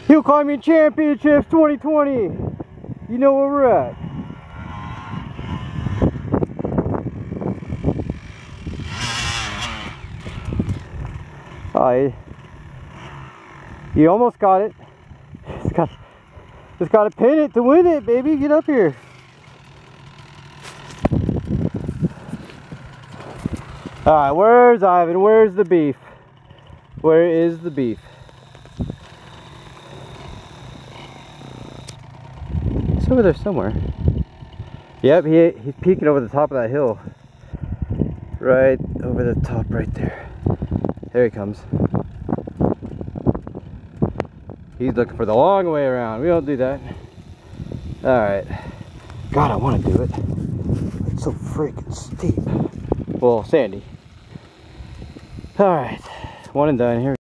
Hill Climbing Championships 2020. You know where we're at. Alright. You almost got it. Just gotta pin it to win it, baby. Get up here. Alright, where's Ivan? Where's the beef? Where is the beef? It's over there somewhere. Yep, he's peeking over the top of that hill. Right over the top right there. There he comes. He's looking for the long way around. We don't do that. Alright. God, I want to do it. It's so freaking steep. Well, sandy. Alright. One and done. Here.